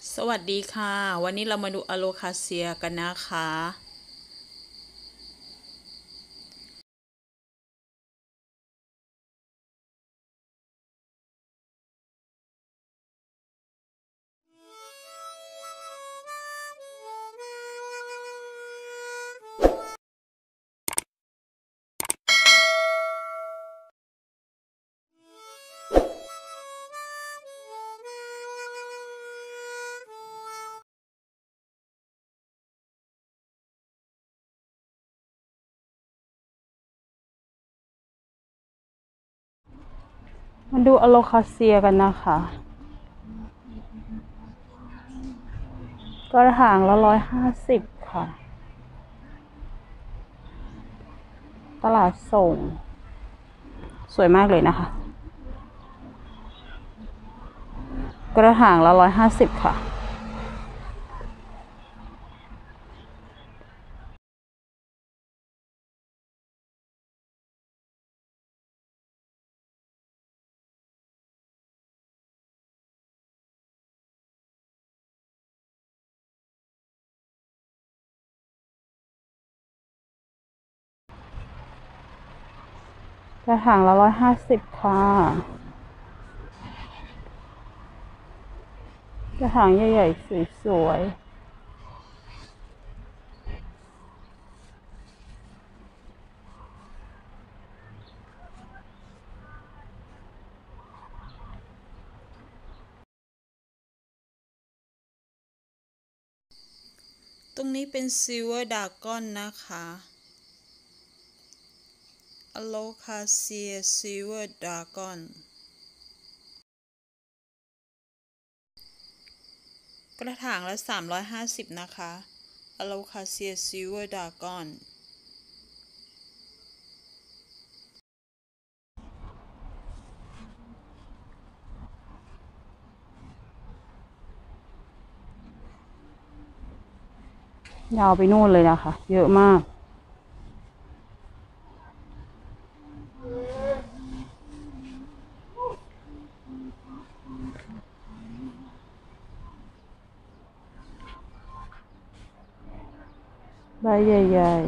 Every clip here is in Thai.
สวัสดีค่ะวันนี้เรามาดูอะโลคาเซียกันนะคะมาดูอะโลคาเซียกันนะคะกระถางละ150ค่ะตลาดส่งสวยมากเลยนะคะกระถางละ150ค่ะกระถางละ150ค่ะกระถางใหญ่ๆสวยตรงนี้เป็นซิลเวอร์ดากอนนะคะอะโลคาเซียซิลเวอร์ดากอนกระถางละ350นะคะอะโลคาเซียซิลเวอร์ดากอนยาวไปนู่นเลยนะคะเยอะมากใบใหญ่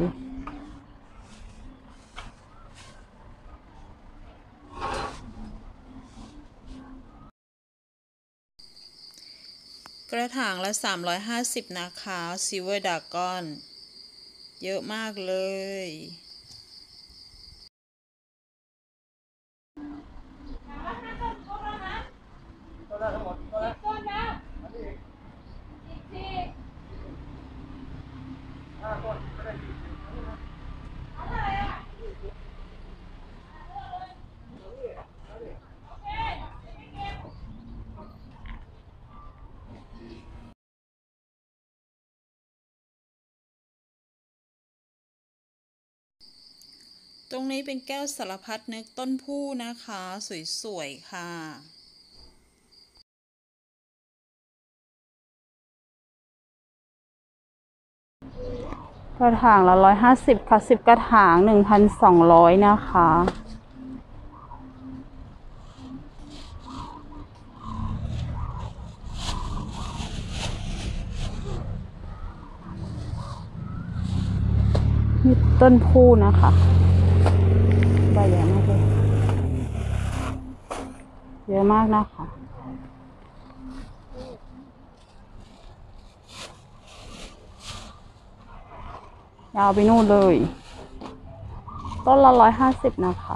กระถางละ350นะคะซิลเวอร์ดากอนเยอะมากเลยตรงนี้เป็นแก้วสารพัดนึกต้นผู้นะคะสวยๆค่ะๆกระถางละ150ค่ะ10กระถาง1,200นะคะนี่ต้นผู้นะคะใบใหญ่มากเลยเยอะมากนะคะยาวไปนู่นเลยต้นละ150นะคะ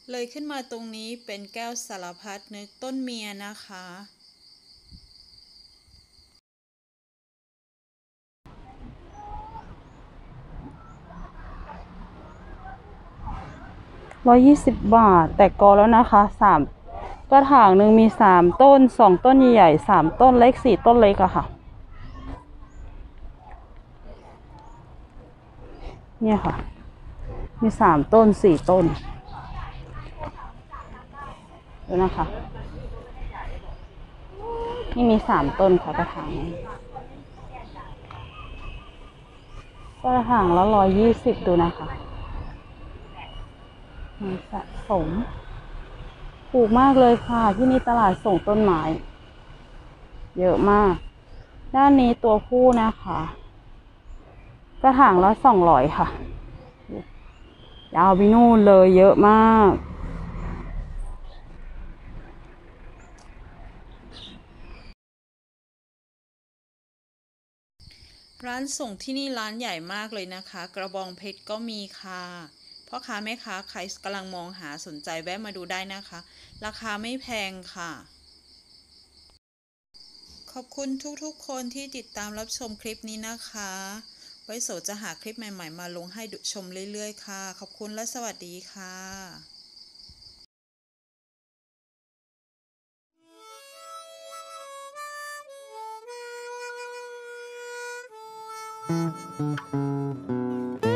เลยขึ้นมาตรงนี้เป็นแก้วสารพัดนึกต้นเมียนะคะ 120 บาทแต่กอแล้วนะคะกระถางหนึ่งมี3 ต้น2 ต้นใหญ่ๆ3 ต้นเล็ก4 ต้นเล็กอะค่ะเนี่ยค่ะมี3 ต้น4 ต้นดูนะคะนี่มี3 ต้นค่ะกระถางละ120ดูนะคะสะสมถูกมากเลยค่ะที่นี่ตลาดส่งต้นไม้เยอะมากด้านนี้ตัวผู้นะคะกระถางละ200ค่ะยาวไปนู่นเลยเยอะมากร้านส่งที่นี่ร้านใหญ่มากเลยนะคะ กระบองเพชรก็มีค่ะพ่อค้าแม่ค้าใครกำลังมองหาสนใจแวะมาดูได้นะคะ ราคาไม่แพงค่ะ ขอบคุณทุกๆคนที่ติดตามรับชมคลิปนี้นะคะ ไว้โสจะหาคลิปใหม่ๆมาลงให้ชมเรื่อยๆค่ะ ขอบคุณและสวัสดีค่ะ Thank you.